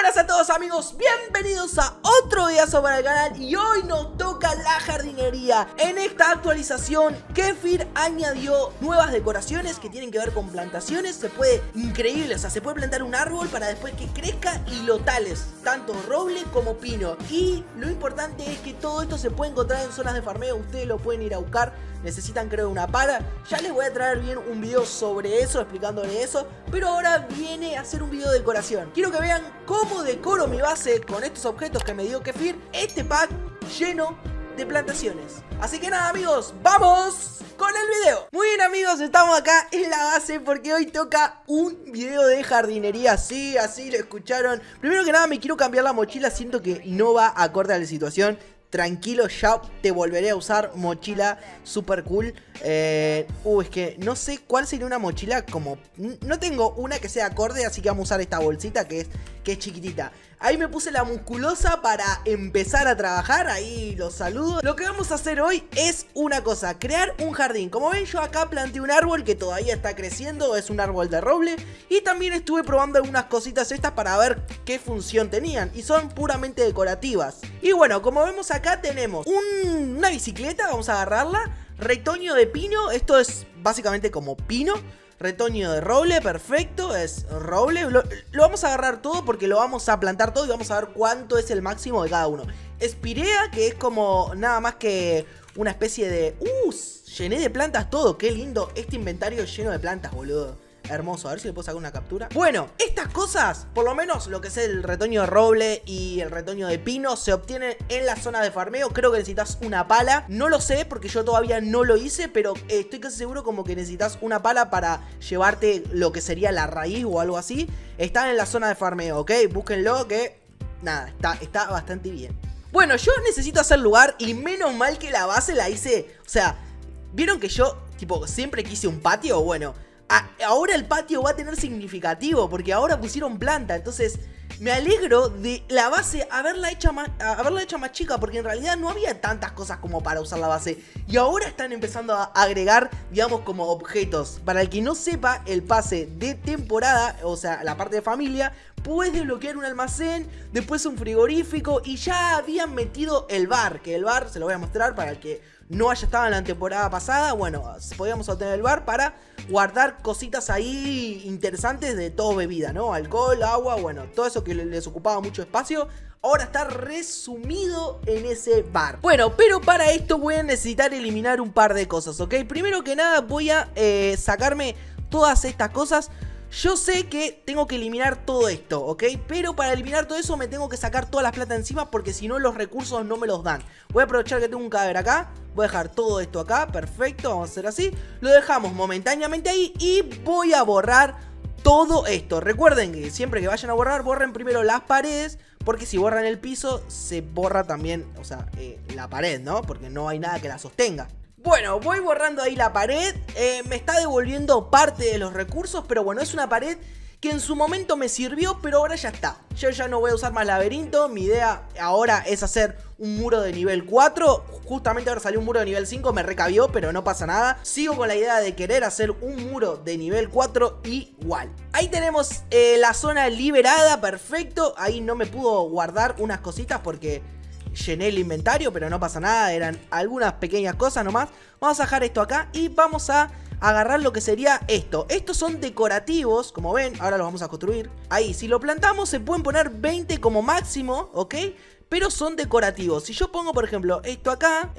Buenas a todos amigos, bienvenidos a otro videazo para el canal. Y hoy nos toca la jardinería. En esta actualización, Kefir añadió nuevas decoraciones que tienen que ver con plantaciones. Se puede, increíble, o sea, se puede plantar un árbol para después que crezca y lo tales, tanto roble como pino. Y lo importante es que todo esto se puede encontrar en zonas de farmeo. Ustedes lo pueden ir a buscar. Necesitan, creo, una pala. Ya les voy a traer bien un video sobre eso, explicándole eso. Pero ahora viene a hacer un video de decoración. Quiero que vean cómo decoro mi base con estos objetos que me dio Kefir. Este pack lleno de plantaciones. Así que nada amigos, ¡vamos con el video! Muy bien amigos, estamos acá en la base porque hoy toca un video de jardinería. Sí, así lo escucharon. Primero que nada me quiero cambiar la mochila. Siento que no va acorde a la situación. Tranquilo, ya te volveré a usar mochila super cool. Es que no sé cuál sería una mochila como... No tengo una que sea acorde, así que vamos a usar esta bolsita que es chiquitita. Ahí me puse la musculosa para empezar a trabajar, ahí los saludo. Lo que vamos a hacer hoy es una cosa, crear un jardín. Como ven, yo acá planté un árbol que todavía está creciendo, es un árbol de roble. Y también estuve probando algunas cositas estas para ver qué función tenían. Y son puramente decorativas. Y bueno, como vemos acá tenemos una bicicleta, vamos a agarrarla. Retoño de pino, esto es básicamente como pino. Retoño de roble, perfecto, es roble. Lo vamos a agarrar todo porque lo vamos a plantar todo y vamos a ver cuánto es el máximo de cada uno. Espirea, que es como nada más que una especie de... llené de plantas todo, qué lindo este inventario lleno de plantas, boludo. Hermoso, a ver si le puedo sacar una captura. Bueno, estas cosas, por lo menos lo que es el retoño de roble y el retoño de pino, se obtienen en la zona de farmeo. Creo que necesitas una pala. No lo sé porque yo todavía no lo hice, pero estoy casi seguro como que necesitas una pala para llevarte lo que sería la raíz o algo así. Están en la zona de farmeo, ¿ok? Búsquenlo que... nada, está bastante bien. Bueno, yo necesito hacer lugar y menos mal que la base la hice... O sea, ¿vieron que yo, tipo, siempre quise un patio? Bueno... ahora el patio va a tener significativo porque ahora pusieron planta. Entonces me alegro de la base haberla hecho más chica, porque en realidad no había tantas cosas como para usar la base. Y ahora están empezando a agregar, digamos, como objetos. Para el que no sepa, el pase de temporada, o sea, la parte de familia, puedes desbloquear un almacén, después un frigorífico. Y ya habían metido el bar, que el bar se lo voy a mostrar para el que no haya estado en la temporada pasada. Bueno, podíamos obtener el bar para guardar cositas ahí interesantes de todo bebida, ¿no? Alcohol, agua, bueno, todo eso que les ocupaba mucho espacio. Ahora está resumido en ese bar. Bueno, pero para esto voy a necesitar eliminar un par de cosas, ¿ok? Primero que nada voy a sacarme todas estas cosas. Yo sé que tengo que eliminar todo esto, ¿ok? Pero para eliminar todo eso me tengo que sacar todas las plata encima, porque si no los recursos no me los dan. Voy a aprovechar que tengo un cadáver acá. Voy a dejar todo esto acá, perfecto, vamos a hacer así. Lo dejamos momentáneamente ahí y voy a borrar todo esto. Recuerden que siempre que vayan a borrar, borren primero las paredes, porque si borran el piso, se borra también, o sea, la pared, ¿no? Porque no hay nada que la sostenga. Bueno, voy borrando ahí la pared. Me está devolviendo parte de los recursos, pero bueno, es una pared que en su momento me sirvió, pero ahora ya está. Yo ya no voy a usar más laberinto. Mi idea ahora es hacer un muro de nivel 4. Justamente ahora salió un muro de nivel 5, me recabió, pero no pasa nada. Sigo con la idea de querer hacer un muro de nivel 4 igual. Ahí tenemos la zona liberada, perfecto. Ahí no me pudo guardar unas cositas porque llené el inventario, pero no pasa nada, eran algunas pequeñas cosas nomás. Vamos a dejar esto acá y vamos a agarrar lo que sería esto. Estos son decorativos, como ven, ahora los vamos a construir. Ahí, si lo plantamos se pueden poner 20 como máximo, ¿ok? Pero son decorativos. Si yo pongo, por ejemplo, esto acá,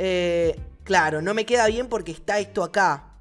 claro, no me queda bien porque está esto acá.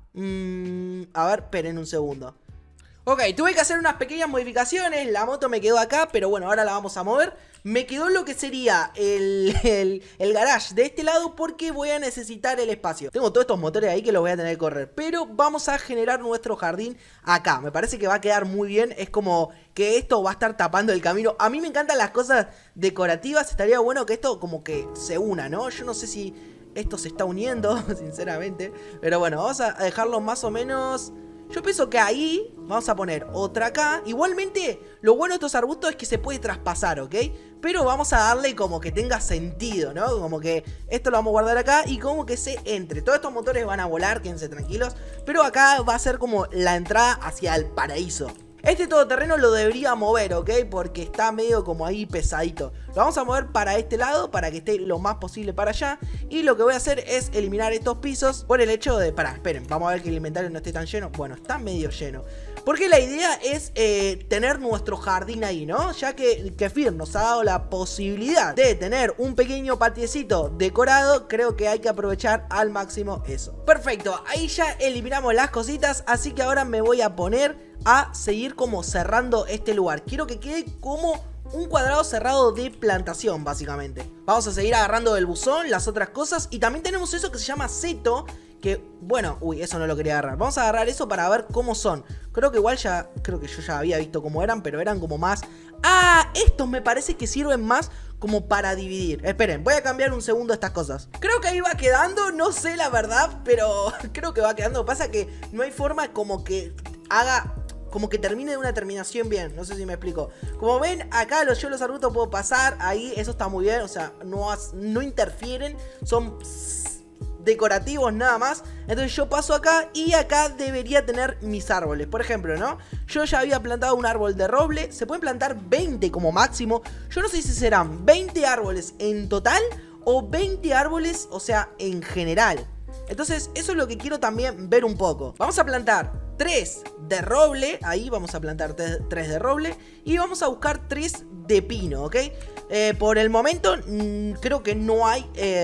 A ver, esperen un segundo. Ok, tuve que hacer unas pequeñas modificaciones. La moto me quedó acá, pero bueno, ahora la vamos a mover. Me quedó lo que sería el garage de este lado porque voy a necesitar el espacio. Tengo todos estos motores ahí que los voy a tener que correr, pero vamos a generar nuestro jardín acá. Me parece que va a quedar muy bien. Es como que esto va a estar tapando el camino. A mí me encantan las cosas decorativas. Estaría bueno que esto como que se una, ¿no? Yo no sé si esto se está uniendo, sinceramente. Pero bueno, vamos a dejarlo más o menos... Yo pienso que ahí vamos a poner otra acá. Igualmente, lo bueno de estos arbustos es que se puede traspasar, ¿ok? Pero vamos a darle como que tenga sentido, ¿no? Como que esto lo vamos a guardar acá y como que se entre. Todos estos motores van a volar, quédense tranquilos. Pero acá va a ser como la entrada hacia el paraíso. Este todoterreno lo debería mover, ¿ok? Porque está medio como ahí pesadito. Lo vamos a mover para este lado, para que esté lo más posible para allá. Y lo que voy a hacer es eliminar estos pisos por el hecho de... Pará, esperen, vamos a ver que el inventario no esté tan lleno. Bueno, está medio lleno. Porque la idea es tener nuestro jardín ahí, ¿no? Ya que Kefir nos ha dado la posibilidad de tener un pequeño patiecito decorado, creo que hay que aprovechar al máximo eso. Perfecto, ahí ya eliminamos las cositas, así que ahora me voy a poner a seguir como cerrando este lugar. Quiero que quede como un cuadrado cerrado de plantación, básicamente. Vamos a seguir agarrando del buzón las otras cosas. Y también tenemos eso que se llama seto, que, bueno, uy, eso no lo quería agarrar. Vamos a agarrar eso para ver cómo son. Creo que igual ya, creo que yo ya había visto cómo eran, pero eran como más... Ah, estos me parece que sirven más como para dividir. Esperen, voy a cambiar un segundo estas cosas. Creo que ahí va quedando, no sé la verdad, pero creo que va quedando. Pasa que no hay forma como que haga... como que termine de una terminación bien, no sé si me explico. Como ven, acá yo los arbustos puedo pasar, ahí eso está muy bien, o sea, no interfieren, son decorativos nada más. Entonces yo paso acá y acá debería tener mis árboles. Por ejemplo, ¿no? Yo ya había plantado un árbol de roble, se pueden plantar 20 como máximo. Yo no sé si serán 20 árboles en total o 20 árboles, o sea, en general. Entonces eso es lo que quiero también ver un poco. Vamos a plantar 3 de roble, ahí vamos a plantar 3 de roble y vamos a buscar 3 de pino, ¿ok? Por el momento creo que no hay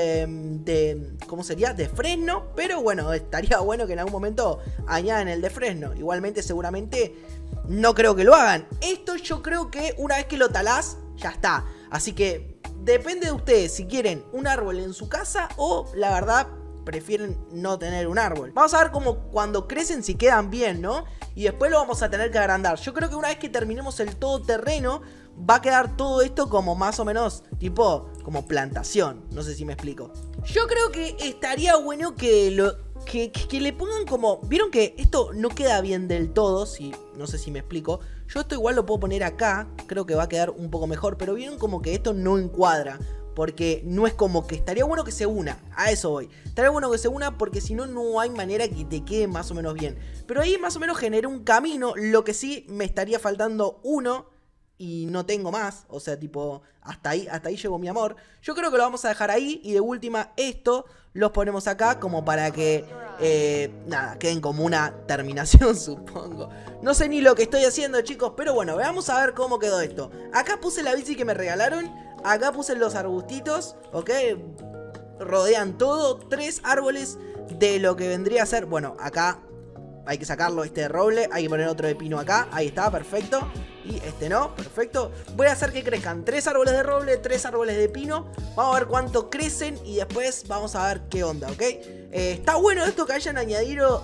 ¿cómo sería? De fresno, pero bueno, estaría bueno que en algún momento añadan el de fresno. Igualmente seguramente no creo que lo hagan. Esto yo creo que una vez que lo talás, ya está. Así que depende de ustedes si quieren un árbol en su casa o la verdad... prefieren no tener un árbol. Vamos a ver cómo cuando crecen si quedan bien, ¿no? Y después lo vamos a tener que agrandar. Yo creo que una vez que terminemos el todoterreno va a quedar todo esto como más o menos tipo como plantación. No sé si me explico. Yo creo que estaría bueno que le pongan como... Vieron que esto no queda bien del todo, no sé si me explico. Yo esto igual lo puedo poner acá, creo que va a quedar un poco mejor. Pero vieron como que esto no encuadra. Porque no es como que estaría bueno que se una. A eso voy. Estaría bueno que se una porque si no, no hay manera que te quede más o menos bien. Pero ahí más o menos generé un camino. Lo que sí me estaría faltando uno. Y no tengo más. O sea, tipo, hasta ahí llegó mi amor. Yo creo que lo vamos a dejar ahí. Y de última, esto los ponemos acá como para que, nada, queden como una terminación, supongo. No sé ni lo que estoy haciendo, chicos. Pero bueno, vamos a ver cómo quedó esto. Acá puse la bici que me regalaron. Acá puse los arbustitos, ¿ok? Rodean todo, 3 árboles de lo que vendría a ser... Bueno, acá hay que sacarlo este de roble, hay que poner otro de pino acá, ahí está, perfecto. Y este no, perfecto. Voy a hacer que crezcan 3 árboles de roble, 3 árboles de pino. Vamos a ver cuánto crecen y después vamos a ver qué onda, ¿ok? Está bueno esto que hayan añadido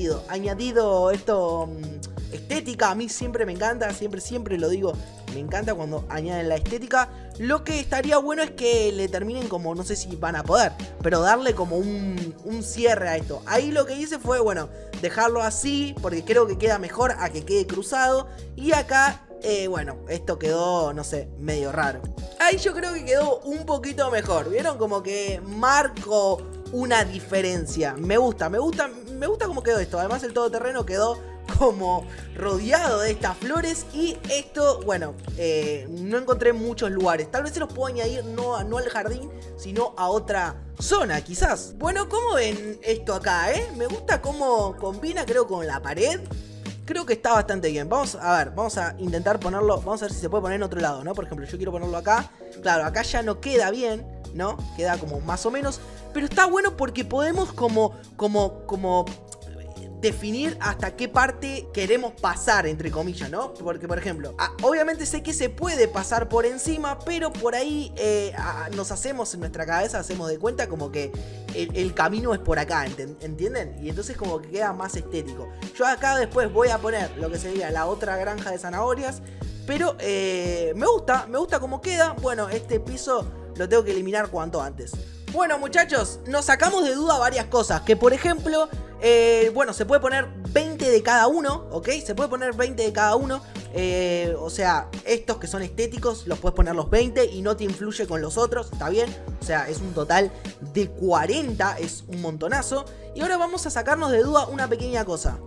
esto... estética, a mí siempre me encanta, siempre lo digo, me encanta cuando añaden la estética. Lo que estaría bueno es que le terminen como, no sé si van a poder, pero darle como un cierre a esto. Ahí lo que hice fue, bueno, dejarlo así, porque creo que queda mejor a que quede cruzado. Y acá, bueno, esto quedó, no sé, medio raro. Ahí yo creo que quedó un poquito mejor, ¿vieron? Como que marco una diferencia. Me gusta cómo quedó esto. Además el todoterreno quedó como rodeado de estas flores. Y esto, bueno, no encontré muchos lugares. Tal vez se los puedo añadir no al jardín, sino a otra zona, quizás. Bueno, ¿cómo ven esto acá, Me gusta cómo combina, creo, con la pared. Creo que está bastante bien. Vamos a ver, vamos a intentar ponerlo. Vamos a ver si se puede poner en otro lado, ¿no? Por ejemplo, yo quiero ponerlo acá. Claro, acá ya no queda bien, ¿no? Queda como más o menos. Pero está bueno porque podemos como definir hasta qué parte queremos pasar, entre comillas, ¿no? Porque, por ejemplo, obviamente sé que se puede pasar por encima, pero por ahí nos hacemos en nuestra cabeza, hacemos de cuenta como que el camino es por acá, ¿entienden? Y entonces como que queda más estético. Yo acá después voy a poner lo que sería la otra granja de zanahorias, pero me gusta cómo queda. Bueno, este piso lo tengo que eliminar cuanto antes. Bueno, muchachos, nos sacamos de duda varias cosas. Que por ejemplo, bueno, se puede poner 20 de cada uno, ¿ok? Se puede poner 20 de cada uno. O sea, estos que son estéticos los puedes poner los 20 y no te influye con los otros, ¿está bien? O sea, es un total de 40, es un montonazo. Y ahora vamos a sacarnos de duda una pequeña cosa.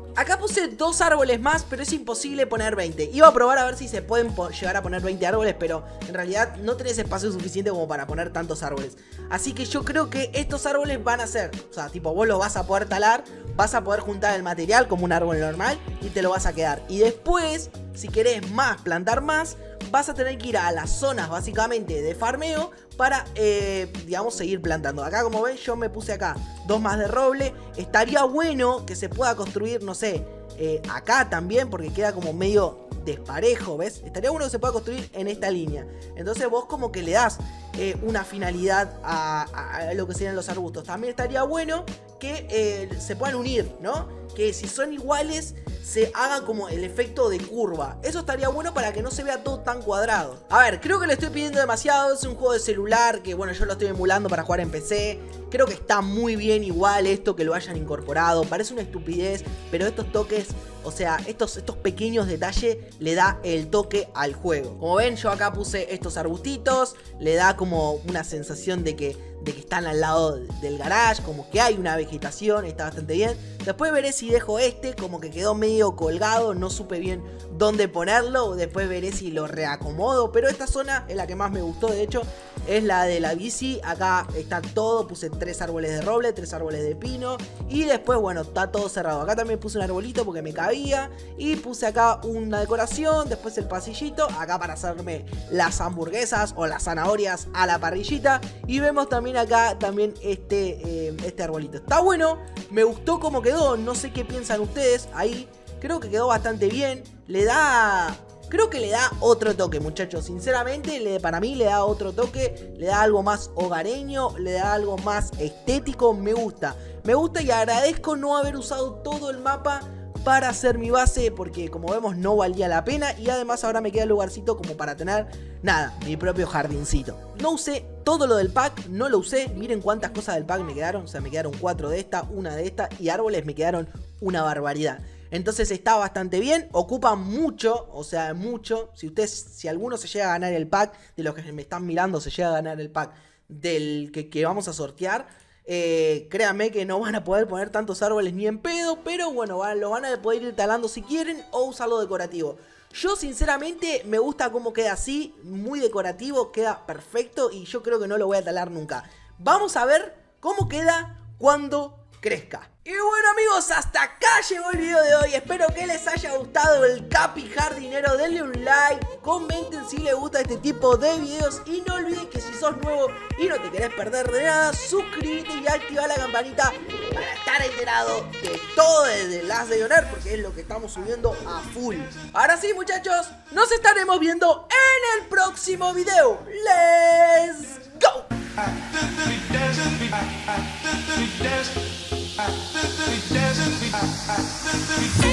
Acá puse 2 árboles más, pero es imposible poner 20. Iba a probar a ver si se pueden llegar a poner 20 árboles, pero en realidad no tenés espacio suficiente como para poner tantos árboles. Así que yo creo que estos árboles van a ser, o sea, tipo, vos los vas a poder talar, vas a poder juntar el material como un árbol normal y te lo vas a quedar. Y después, si querés más, plantar más, vas a tener que ir a las zonas básicamente de farmeo para, digamos, seguir plantando. Acá, como ven, yo me puse acá 2 más de roble. Estaría bueno que se pueda construir, no sé, acá también, porque queda como medio desparejo, ¿ves? Estaría bueno que se pueda construir en esta línea. Entonces vos como que le das una finalidad a lo que serían los arbustos. También estaría bueno que se puedan unir, ¿no? Que si son iguales se haga como el efecto de curva. Eso estaría bueno para que no se vea todo tan cuadrado. A ver, creo que le estoy pidiendo demasiado. Es un juego de celular que, bueno, yo lo estoy emulando para jugar en PC. Creo que está muy bien igual esto que lo hayan incorporado. Parece una estupidez, pero estos toques, o sea, estos pequeños detalles le da el toque al juego. Como ven, yo acá puse estos arbustitos. Le da como una sensación de que están al lado del garage, como que hay una vegetación, está bastante bien. Después veré si dejo como que quedó medio colgado, no supe bien dónde ponerlo. Después veré si lo reacomodo, pero esta zona es la que más me gustó, de hecho, es la de la bici. Acá está todo, puse 3 árboles de roble, 3 árboles de pino. Y después, bueno, está todo cerrado. Acá también puse un arbolito porque me cabía. Y puse acá una decoración, después el pasillito, acá para hacerme las hamburguesas o las zanahorias a la parrillita. Y vemos también acá también este arbolito. Está bueno, me gustó cómo quedó, no sé qué piensan ustedes. Ahí creo que quedó bastante bien. Creo que le da otro toque, muchachos. Sinceramente, para mí le da otro toque. Le da algo más hogareño, le da algo más estético. Me gusta y agradezco no haber usado todo el mapa para hacer mi base, porque como vemos no valía la pena. Y además ahora me queda el lugarcito como para tener, nada, mi propio jardincito. No usé todo lo del pack, no lo usé. Miren cuántas cosas del pack me quedaron. O sea, me quedaron 4 de esta, 1 de esta. Y árboles me quedaron una barbaridad. Entonces está bastante bien, ocupa mucho, o sea, mucho. Si alguno se llega a ganar el pack, de los que me están mirando se llega a ganar el pack del que vamos a sortear, créanme que no van a poder poner tantos árboles ni en pedo, pero bueno, lo van a poder ir talando si quieren o usarlo decorativo. Yo sinceramente me gusta cómo queda así, muy decorativo, queda perfecto y yo creo que no lo voy a talar nunca. Vamos a ver cómo queda cuando crezca. Y bueno amigos, hasta acá llegó el video de hoy. Espero que les haya gustado el Capi Jardinero. Denle un like, comenten si les gusta este tipo de videos. Y no olviden que si sos nuevo y no te querés perder de nada, suscríbete y activa la campanita para estar enterado de todo desde las de Ioner, porque es lo que estamos subiendo a full. Ahora sí muchachos, nos estaremos viendo en el próximo video. ¡Let's go! We dance.